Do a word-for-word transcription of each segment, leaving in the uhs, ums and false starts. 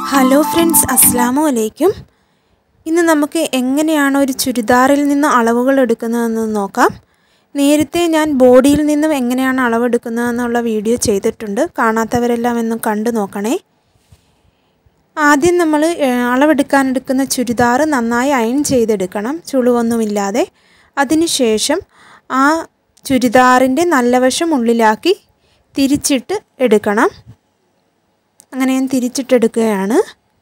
Hello friends, അസ്സലാമു അലൈക്കും. ഇന്ന് നമുക്ക് എങ്ങനെയാണ് ഒരു ചുരിദാറിൽ നിന്ന് അളവുകൾ എടുക്കുന്നതെന്ന് നോക്കാം. നേരത്തെ ഞാൻ ബോഡിയിൽ നിന്നും എങ്ങനെയാണ് അളവെടുക്കുന്നതെന്നുള്ള വീഡിയോ ചെയ്തിട്ടുണ്ട്. കാണാത്തവരെല്ലാം ഒന്ന് കണ്ടു നോക്കണേ. ആദ്യം നമ്മൾ അളവെടുക്കാൻ എടുക്കുന്ന ചുരിദാർ നന്നായി അയൺ ചെയ്തെടുക്കണം, ചുളിവൊന്നുമില്ലാതെ. അതിനുശേഷം ആ ചുരിദാറിൻ്റെ നല്ല വശം ഉള്ളിലാക്കി തിരിച്ചിട്ട് എടുക്കണം. അങ്ങനെ ഞാൻ തിരിച്ചിട്ടെടുക്കുകയാണ്.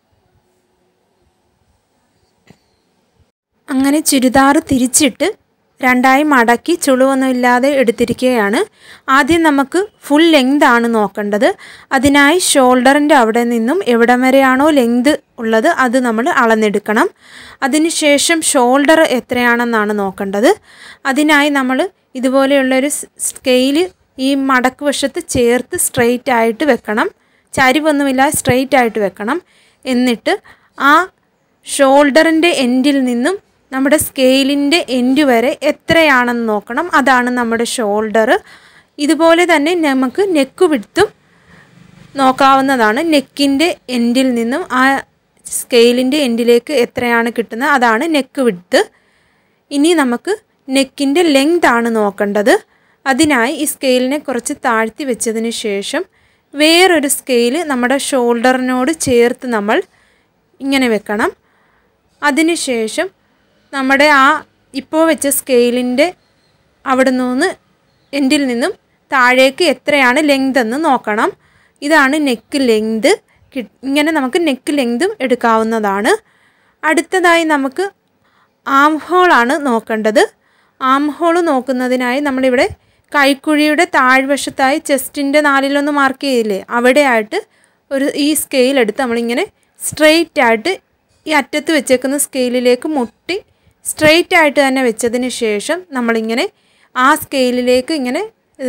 അങ്ങനെ ചുരിദാർ തിരിച്ചിട്ട് രണ്ടായി മടക്കി ചുളിവൊന്നുമില്ലാതെ എടുത്തിരിക്കുകയാണ്. ആദ്യം നമുക്ക് ഫുൾ ലെങ്ത് ആണ് നോക്കേണ്ടത്. അതിനായി ഷോൾഡറിൻ്റെ അവിടെ നിന്നും എവിടം വരെയാണോ ലെങ്ത് ഉള്ളത് അത് നമ്മൾ അളന്നെടുക്കണം. അതിനുശേഷം ഷോൾഡർ എത്രയാണെന്നാണ് നോക്കേണ്ടത്. അതിനായി നമ്മൾ ഇതുപോലെയുള്ളൊരു സ്കെയിൽ ഈ മടക്ക് വശത്ത് ചേർത്ത് സ്ട്രെയിറ്റ് ആയിട്ട് വെക്കണം. ചരിവൊന്നുമില്ല, സ്ട്രെയിറ്റ് ആയിട്ട് വെക്കണം. എന്നിട്ട് ആ ഷോൾഡറിൻ്റെ എൻഡിൽ നിന്നും നമ്മുടെ സ്കെയിലിൻ്റെ എൻഡ് വരെ എത്രയാണെന്ന് നോക്കണം. അതാണ് നമ്മുടെ ഷോൾഡർ. ഇതുപോലെ തന്നെ നമുക്ക് നെക്ക് വിഡ്ത്തും നോക്കാവുന്നതാണ്. നെക്കിൻ്റെ എൻഡിൽ നിന്നും ആ സ്കെയിലിൻ്റെ എൻഡിലേക്ക് എത്രയാണ് കിട്ടുന്നത്, അതാണ് നെക്ക് വിഡ്ത്ത്. ഇനി നമുക്ക് നെക്കിൻ്റെ ലെങ്ത് ആണ് നോക്കേണ്ടത്. അതിനായി ഈ സ്കെയിലിനെ കുറച്ച് താഴ്ത്തി വെച്ചതിന് ശേഷം വേറൊരു സ്കെയിൽ നമ്മുടെ ഷോൾഡറിനോട് ചേർത്ത് നമ്മൾ ഇങ്ങനെ വെക്കണം. അതിനുശേഷം നമ്മുടെ ആ ഇപ്പോൾ വെച്ച സ്കെയിലിൻ്റെ അവിടെ നിന്ന് എൻഡിൽ നിന്നും താഴേക്ക് എത്രയാണ് ലെങ്ത് എന്ന് നോക്കണം. ഇതാണ് നെക്ക് ലെങ്ത്. ഇങ്ങനെ നമുക്ക് നെക്ക് ലെങ്തും എടുക്കാവുന്നതാണ്. അടുത്തതായി നമുക്ക് ആം ഹോളാണ് നോക്കേണ്ടത്. ആം ഹോൾ നോക്കുന്നതിനായി നമ്മളിവിടെ കൈക്കുഴിയുടെ താഴ്വശത്തായി ചെസ്റ്റിൻ്റെ നാലിലൊന്ന് മാർക്ക് ചെയ്യില്ലേ, അവിടെയായിട്ട് ഒരു ഈ സ്കെയിലെടുത്ത് നമ്മളിങ്ങനെ സ്ട്രെയിറ്റ് ആയിട്ട് ഈ അറ്റത്ത് വെച്ചേക്കുന്ന സ്കെയിലിലേക്ക് മുട്ടി സ്ട്രെയിറ്റ് ആയിട്ട് തന്നെ വെച്ചതിന് ശേഷം നമ്മളിങ്ങനെ ആ സ്കെയിലിലേക്ക് ഇങ്ങനെ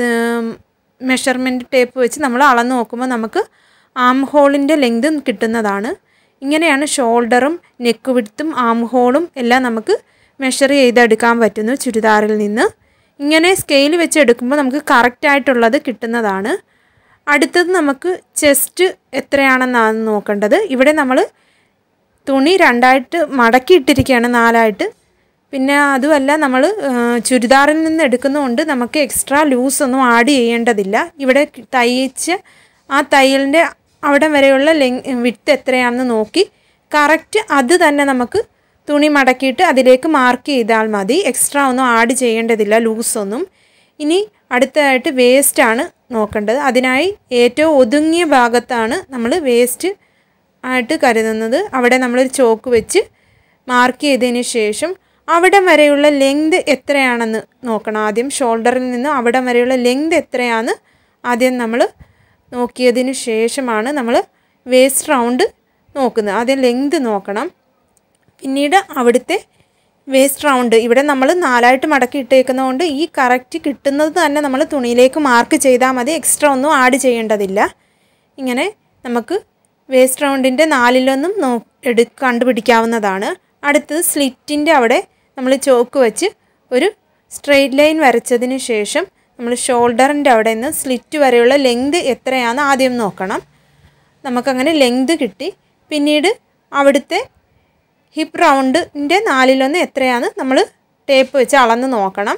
മെഷർമെൻറ്റ് ടേപ്പ് വെച്ച് നമ്മൾ അളന്ന് നോക്കുമ്പോൾ നമുക്ക് ആം ഹോളിൻ്റെ ലെങ്ത് കിട്ടുന്നതാണ്. ഇങ്ങനെയാണ് ഷോൾഡറും നെക്ക് വിഡ്ത്തും ആം ഹോളും എല്ലാം നമുക്ക് മെഷർ ചെയ്തെടുക്കാൻ പറ്റുന്നു ചുരിദാറിൽ നിന്ന്. ഇങ്ങനെ സ്കെയിൽ വെച്ച് എടുക്കുമ്പോൾ നമുക്ക് കറക്റ്റായിട്ടുള്ളത് കിട്ടുന്നതാണ്. അടുത്തത് നമുക്ക് ചെസ്റ്റ് എത്രയാണെന്നാണ് നോക്കേണ്ടത്. ഇവിടെ നമ്മൾ തുണി രണ്ടായിട്ട് മടക്കി ഇട്ടിരിക്കുകയാണ്, നാലായിട്ട്. പിന്നെ അതുമല്ല, നമ്മൾ ചുരിദാറിൽ നിന്ന് എടുക്കുന്നതുകൊണ്ട് നമുക്ക് എക്സ്ട്രാ ലൂസൊന്നും ആഡ് ചെയ്യേണ്ടതില്ല. ഇവിടെ തയ്ച്ച് ആ തയ്യലിൻ്റെ അവിടെ വരെയുള്ള ലെങ് വിഡ്ത്ത് എത്രയാണെന്ന് നോക്കി കറക്റ്റ് അത് തന്നെ നമുക്ക് തുണി മടക്കിയിട്ട് അതിലേക്ക് മാർക്ക് ചെയ്താൽ മതി. എക്സ്ട്രാ ഒന്നും ആഡ് ചെയ്യേണ്ടതില്ല, ലൂസൊന്നും. ഇനി അടുത്തതായിട്ട് വേസ്റ്റാണ് നോക്കേണ്ടത്. അതിനായി ഏറ്റവും ഒതുങ്ങിയ ഭാഗത്താണ് നമ്മൾ വേസ്റ്റ് ആയിട്ട് കരുതുന്നത്. അവിടെ നമ്മളൊരു ചോക്ക് വെച്ച് മാർക്ക് ചെയ്തതിന് ശേഷം അവിടം വരെയുള്ള ലെങ്ത് എത്രയാണെന്ന് നോക്കണം. ആദ്യം ഷോൾഡറിൽ നിന്ന് അവിടം വരെയുള്ള ലെങ്ത് എത്രയാണെന്ന് ആദ്യം നമ്മൾ നോക്കിയതിന് ശേഷമാണ് നമ്മൾ വേസ്റ്റ് റൗണ്ട് നോക്കുന്നത്. ആദ്യം ലെങ്ത് നോക്കണം, പിന്നീട് അവിടുത്തെ വേസ്റ്റ് റൗണ്ട്. ഇവിടെ നമ്മൾ നാലായിട്ട് മടക്കി ഇട്ടേക്കുന്നതുകൊണ്ട് ഈ കറക്റ്റ് കിട്ടുന്നത് തന്നെ നമ്മൾ തുണിയിലേക്ക് മാർക്ക് ചെയ്താൽ മതി. എക്സ്ട്രാ ഒന്നും ആഡ് ചെയ്യേണ്ടതില്ല. ഇങ്ങനെ നമുക്ക് വേസ്റ്റ് റൗണ്ടിൻ്റെ നാലിലൊന്നും നോ എടു കണ്ടുപിടിക്കാവുന്നതാണ്. അടുത്തത് സ്ലിറ്റിൻ്റെ അവിടെ നമ്മൾ ചോക്ക് വെച്ച് ഒരു സ്ട്രെയിറ്റ് ലൈൻ വരച്ചതിന് ശേഷം നമ്മൾ ഷോൾഡറിൻ്റെ അവിടെ നിന്ന് സ്ലിറ്റ് വരെയുള്ള ലെങ്ത് എത്രയാണെന്ന് ആദ്യം നോക്കണം. നമുക്കങ്ങനെ ലെങ്ത് കിട്ടി. പിന്നീട് അവിടുത്തെ ഹിപ്പ് റൗണ്ടിൻ്റെ നാലിലൊന്ന് എത്രയാണ് നമ്മൾ ടേപ്പ് വെച്ച് അളന്ന് നോക്കണം.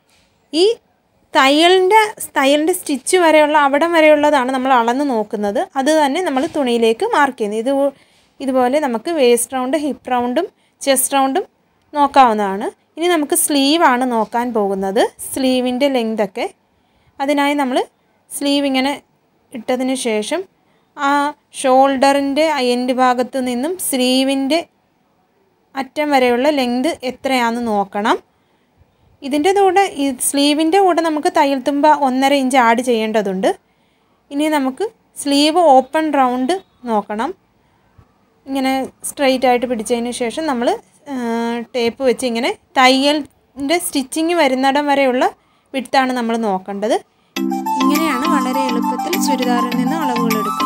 ഈ തയ്യലിൻ്റെ തയ്യലിൻ്റെ സ്റ്റിച്ച് വരെയുള്ള അവിടം വരെയുള്ളതാണ് നമ്മൾ അളന്ന് നോക്കുന്നത്. അത് തന്നെ നമ്മൾ തുണിയിലേക്ക് മാർക്ക് ചെയ്യുന്നത്. ഇത് ഇതുപോലെ നമുക്ക് വേസ്റ്റ് റൗണ്ട്, ഹിപ്പ് റൗണ്ടും ചെസ്റ്റ് റൗണ്ടും നോക്കാവുന്നതാണ്. ഇനി നമുക്ക് സ്ലീവാണ് നോക്കാൻ പോകുന്നത്, സ്ലീവിൻ്റെ ലെങ്തൊക്കെ. അതിനായി നമ്മൾ സ്ലീവ് ഇങ്ങനെ ഇട്ടതിന് ശേഷം ആ ഷോൾഡറിൻ്റെ എൻഡ് ഭാഗത്ത് നിന്നും സ്ലീവിൻ്റെ അറ്റം വരെയുള്ള ലെങ്ത് എത്രയാണെന്ന് നോക്കണം. ഇതിൻ്റെ കൂടെ ഈ സ്ലീവിൻ്റെ കൂടെ നമുക്ക് തയ്യൽ തുമ്പ ഒന്നര ഇഞ്ച് ആഡ് ചെയ്യേണ്ടതുണ്ട്. ഇനി നമുക്ക് സ്ലീവ് ഓപ്പൺ റൗണ്ട് നോക്കണം. ഇങ്ങനെ സ്ട്രെയിറ്റ് ആയിട്ട് പിടിച്ചതിന് ശേഷം നമ്മൾ ടേപ്പ് വെച്ച് ഇങ്ങനെ തയ്യലിൻ്റെ സ്റ്റിച്ചിങ് വരുന്നിടം വരെയുള്ള വിഡ്ത്താണ് നമ്മൾ നോക്കേണ്ടത്. ഇങ്ങനെയാണ് വളരെ എളുപ്പത്തിൽ ചുരിദാറിൽ നിന്ന് അളവുകൾ എടുക്കുന്നത്.